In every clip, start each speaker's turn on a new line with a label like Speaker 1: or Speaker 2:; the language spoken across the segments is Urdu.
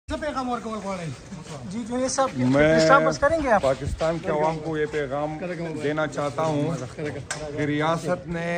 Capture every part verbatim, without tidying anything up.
Speaker 1: میں پاکستان کے عوام کو یہ پیغام دینا چاہتا ہوں کہ ریاست نے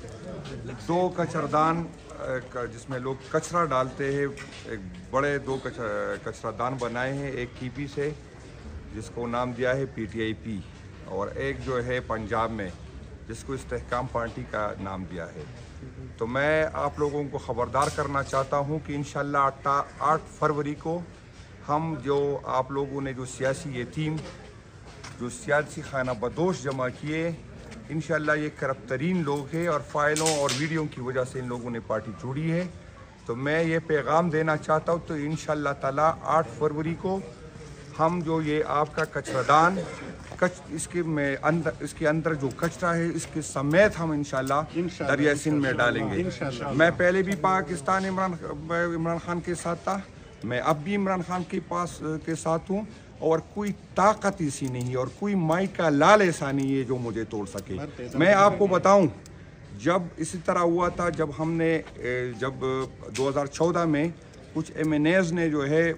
Speaker 1: دو کچردان جس میں لوگ کچرا ڈالتے ہیں، ایک بڑے دو کچرا دان بنائے ہیں، ایک کی پی سے جس کو نام دیا ہے پی ٹی آئی پی، اور ایک جو ہے پنجاب میں جس کو استحکام پارٹی کا نام دیا ہے۔ تو میں آپ لوگوں کو خبردار کرنا چاہتا ہوں کہ انشاءاللہ آٹھ فروری کو ہم جو آپ لوگوں نے جو سیاسی یتیم جو سیاسی خانہ بدوش جمع کیے، انشاءاللہ یہ کرپٹ ترین لوگ ہیں اور فائلوں اور ویڈیو کی وجہ سے ان لوگوں نے پارٹی جوڑی ہے۔ تو میں یہ پیغام دینا چاہتا ہوں تو انشاءاللہ تعالیٰ آٹھ فروری کو ہم جو یہ آپ کا کچرا دان کچ اس کے میں اندر اس کے اندر جو کچرا ہے اس کے سمیت ہم انشاءاللہ دریا سندھ میں ڈالیں گے۔ میں پہلے بھی پاکستان عمران عمران خان کے ساتھ تھا، میں اب بھی عمران خان کے پاس کے ساتھ ہوں، اور کوئی طاقت ایسی نہیں اور کوئی مائی کا لال ایسا نہیں ہے جو مجھے توڑ سکے۔ میں آپ کو بتاؤں، جب اسی طرح ہوا تھا، جب ہم نے جب دو ہزار چودہ میں کچھ ایم این ایز نے جو ہے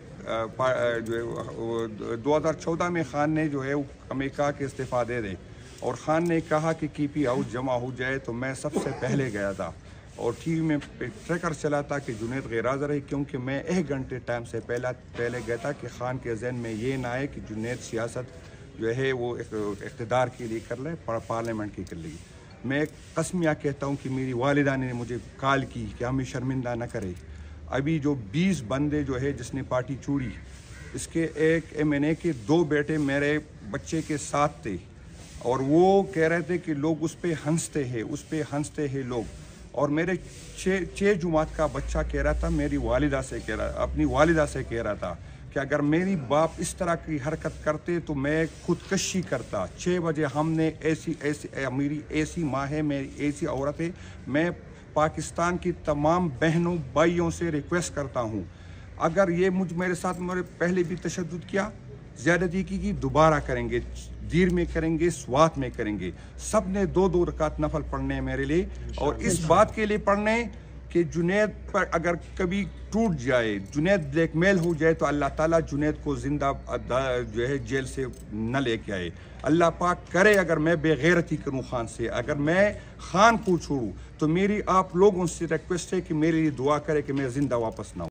Speaker 1: جو دو ہزار چودہ میں خان نے جو ہے ہمیں کہا کہ استعفیٰ دے دے، اور خان نے کہا کہ کی پی ہاؤس جمع ہو جائے، تو میں سب سے پہلے گیا تھا اور ٹی وی میں ٹریکر چلا تھا کہ جنید غیر حاضر ہے، کیونکہ میں ایک گھنٹے ٹائم سے پہلا پہلے گیا تھا کہ خان کے ذہن میں یہ نہ آئے کہ جنید سیاست جو ہے وہ اقتدار کے لیے کر لے، پارلیمنٹ کی کر لے گی۔ میں قسمیہ کہتا ہوں کہ میری والدہ نے مجھے کال کی کہ ہمیں شرمندہ نہ کرے۔ ابھی جو بیس بندے جو ہے جس نے پارٹی چوڑی، اس کے ایک ایم این اے کے دو بیٹے میرے بچے کے ساتھ تھے، اور وہ کہہ رہے تھے کہ لوگ اس پہ ہنستے ہیں اس پہ ہنستے ہیں لوگ، اور میرے چھ چھ جماعت کا بچہ کہہ رہا تھا، میری والدہ سے کہہ رہا اپنی والدہ سے کہہ رہا تھا کہ اگر میری باپ اس طرح کی حرکت کرتے تو میں خودکشی کرتا۔ چھ بجے ہم نے ایسی ایسی میری ایسی ماں ہے، میری ایسی عورت ہے۔ میں پاکستان کی تمام بہنوں بھائیوں سے ریکویسٹ کرتا ہوں، اگر یہ مجھ میرے ساتھ میرے پہلے بھی تشدد کیا، زیادتی کی کی دوبارہ کریں گے، دیر میں کریں گے، سوات میں کریں گے۔ سب نے دو دو رکعت نفل پڑھنے ہیں میرے لیے، اور اس بات کے لیے پڑھنے کہ جنید پر اگر کبھی ٹوٹ جائے، جنید بلیک میل ہو جائے، تو اللہ تعالیٰ جنید کو زندہ جو ہے جیل سے نہ لے کے آئے۔ اللہ پاک کرے اگر میں بے غیرتی کروں خان سے، اگر میں خان کو چھوڑوں، تو میری آپ لوگوں سے ریکویسٹ ہے کہ میرے لیے دعا کرے کہ میں زندہ واپس نہ ہوں۔